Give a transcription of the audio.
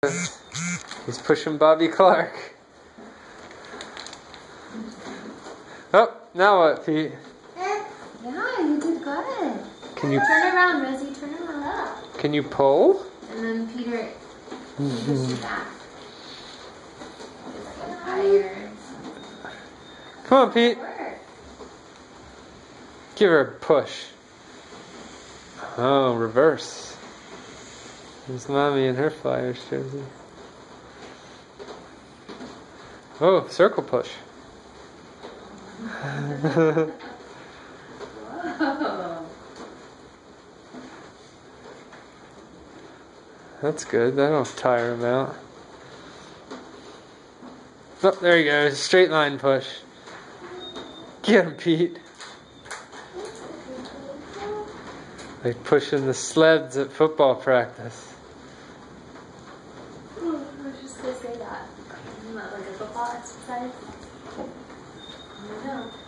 He's pushing Bobby Clark. Oh, now what, Pete? Yeah, you did good. Can you turn around, Rosie? Turn around. Can you pull? And then Peter, pushes you back. He's tired. Come on, Pete. Give her a push. Oh, reverse. There's Mommy in her Flyers jersey. Oh, circle push. Whoa. That's good. That'll tire him out. Oh, there he goes. Straight line push. Get him, Pete. Like pushing the sleds at football practice. I was just going to say that. Isn't that like a football exercise? I don't know.